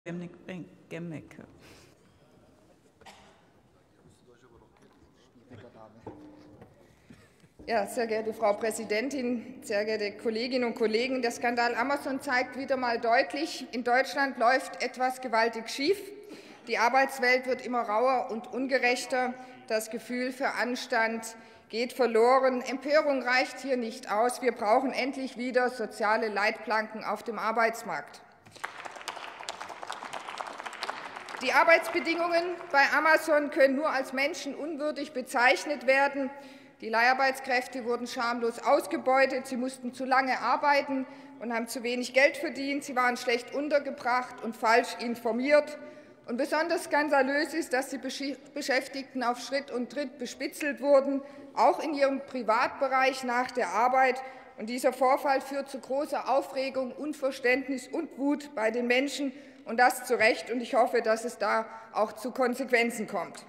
Gemmecke. Ja, sehr geehrte Frau Präsidentin, sehr geehrte Kolleginnen und Kollegen! Der Skandal Amazon zeigt wieder mal deutlich, in Deutschland läuft etwas gewaltig schief. Die Arbeitswelt wird immer rauer und ungerechter. Das Gefühl für Anstand geht verloren. Empörung reicht hier nicht aus. Wir brauchen endlich wieder soziale Leitplanken auf dem Arbeitsmarkt. Die Arbeitsbedingungen bei Amazon können nur als menschenunwürdig bezeichnet werden. Die Leiharbeitskräfte wurden schamlos ausgebeutet. Sie mussten zu lange arbeiten und haben zu wenig Geld verdient. Sie waren schlecht untergebracht und falsch informiert. Und besonders skandalös ist, dass die Beschäftigten auf Schritt und Tritt bespitzelt wurden, auch in ihrem Privatbereich nach der Arbeit. Und dieser Vorfall führt zu großer Aufregung, Unverständnis und Wut bei den Menschen, und das zu Recht. Und ich hoffe, dass es da auch zu Konsequenzen kommt.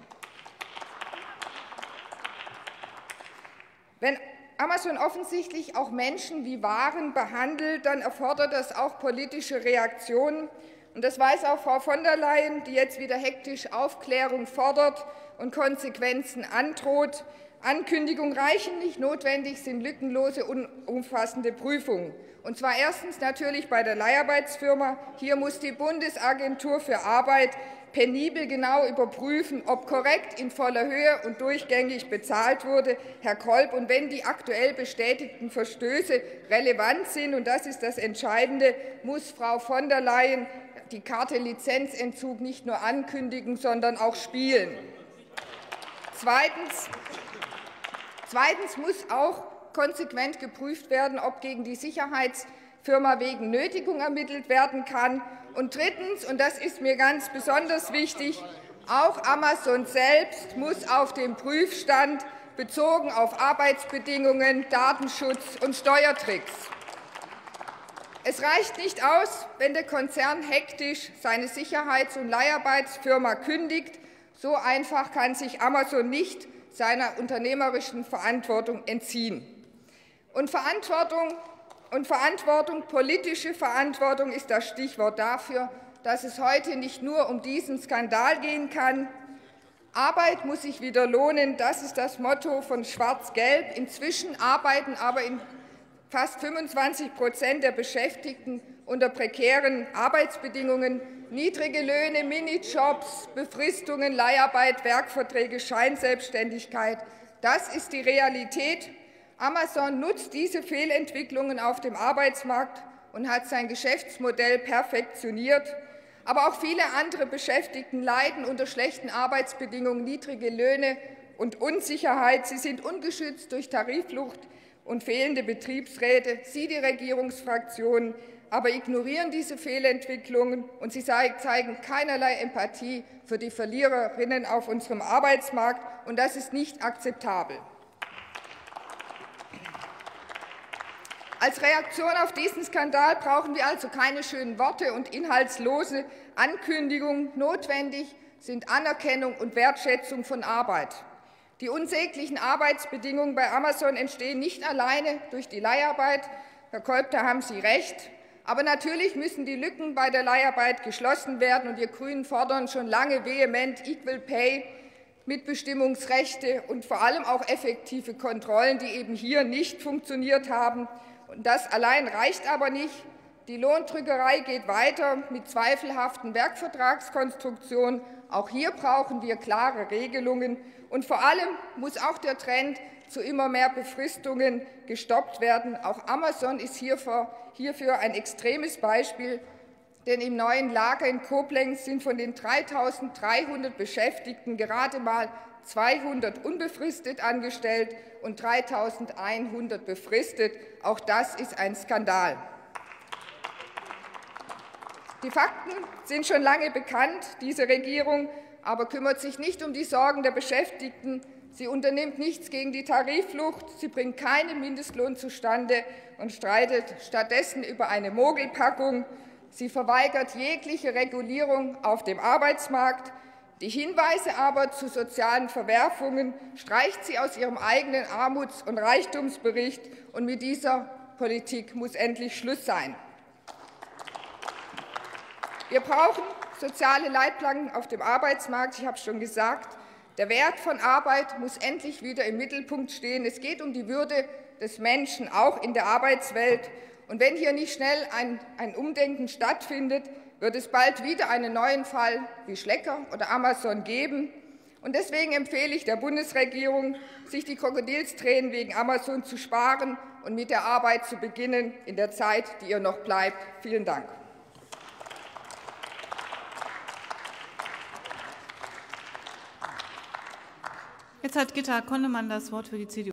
Wenn Amazon offensichtlich auch Menschen wie Waren behandelt, dann erfordert das auch politische Reaktionen. Und das weiß auch Frau von der Leyen, die jetzt wieder hektisch Aufklärung fordert und Konsequenzen androht. Ankündigungen reichen nicht, notwendig sind lückenlose und umfassende Prüfungen. Und zwar erstens natürlich bei der Leiharbeitsfirma. Hier muss die Bundesagentur für Arbeit penibel genau überprüfen, ob korrekt, in voller Höhe und durchgängig bezahlt wurde, Herr Kolb. Und wenn die aktuell bestätigten Verstöße relevant sind, und das ist das Entscheidende, muss Frau von der Leyen die Karte Lizenzentzug nicht nur ankündigen, sondern auch spielen. Zweitens muss auch konsequent geprüft werden, ob gegen die Sicherheitsfirma wegen Nötigung ermittelt werden kann. Und drittens, und das ist mir ganz besonders wichtig, auch Amazon selbst muss auf dem Prüfstand bezogen auf Arbeitsbedingungen, Datenschutz und Steuertricks. Es reicht nicht aus, wenn der Konzern hektisch seine Sicherheits- und Leiharbeitsfirma kündigt. So einfach kann sich Amazon nicht seiner unternehmerischen Verantwortung entziehen. Und Verantwortung, politische Verantwortung ist das Stichwort dafür, dass es heute nicht nur um diesen Skandal gehen kann. Arbeit muss sich wieder lohnen, das ist das Motto von Schwarz-Gelb. Inzwischen arbeiten aber in fast 25% der Beschäftigten unter prekären Arbeitsbedingungen. Niedrige Löhne, Minijobs, Befristungen, Leiharbeit, Werkverträge, Scheinselbstständigkeit. Das ist die Realität. Amazon nutzt diese Fehlentwicklungen auf dem Arbeitsmarkt und hat sein Geschäftsmodell perfektioniert. Aber auch viele andere Beschäftigten leiden unter schlechten Arbeitsbedingungen, niedrige Löhne und Unsicherheit. Sie sind ungeschützt durch Tariflucht und fehlende Betriebsräte. Sie, die Regierungsfraktionen, aber ignorieren diese Fehlentwicklungen, und sie zeigen keinerlei Empathie für die Verliererinnen auf unserem Arbeitsmarkt, und das ist nicht akzeptabel. Als Reaktion auf diesen Skandal brauchen wir also keine schönen Worte und inhaltslose Ankündigungen. Notwendig sind Anerkennung und Wertschätzung von Arbeit. Die unsäglichen Arbeitsbedingungen bei Amazon entstehen nicht alleine durch die Leiharbeit. Herr Kolb, da haben Sie recht. Aber natürlich müssen die Lücken bei der Leiharbeit geschlossen werden. Und wir Grünen fordern schon lange vehement Equal Pay, Mitbestimmungsrechte und vor allem auch effektive Kontrollen, die eben hier nicht funktioniert haben. Und das allein reicht aber nicht. Die Lohndrückerei geht weiter mit zweifelhaften Werkvertragskonstruktionen. Auch hier brauchen wir klare Regelungen. Und vor allem muss auch der Trend zu immer mehr Befristungen gestoppt werden. Auch Amazon ist hierfür ein extremes Beispiel, denn im neuen Lager in Koblenz sind von den 3.300 Beschäftigten gerade mal 200 unbefristet angestellt und 3.100 befristet. Auch das ist ein Skandal. Die Fakten sind schon lange bekannt. Diese Regierung aber kümmert sich nicht um die Sorgen der Beschäftigten. Sie unternimmt nichts gegen die Tariflucht. Sie bringt keinen Mindestlohn zustande und streitet stattdessen über eine Mogelpackung. Sie verweigert jegliche Regulierung auf dem Arbeitsmarkt. Die Hinweise aber zu sozialen Verwerfungen streicht sie aus ihrem eigenen Armuts- und Reichtumsbericht. Und mit dieser Politik muss endlich Schluss sein. Wir brauchen soziale Leitplanken auf dem Arbeitsmarkt. Ich habe es schon gesagt, der Wert von Arbeit muss endlich wieder im Mittelpunkt stehen. Es geht um die Würde des Menschen, auch in der Arbeitswelt. Und wenn hier nicht schnell ein Umdenken stattfindet, wird es bald wieder einen neuen Fall wie Schlecker oder Amazon geben. Und deswegen empfehle ich der Bundesregierung, sich die Krokodilstränen wegen Amazon zu sparen und mit der Arbeit zu beginnen in der Zeit, die ihr noch bleibt. Vielen Dank. Jetzt hat Gitta Konnemann das Wort für die CDU.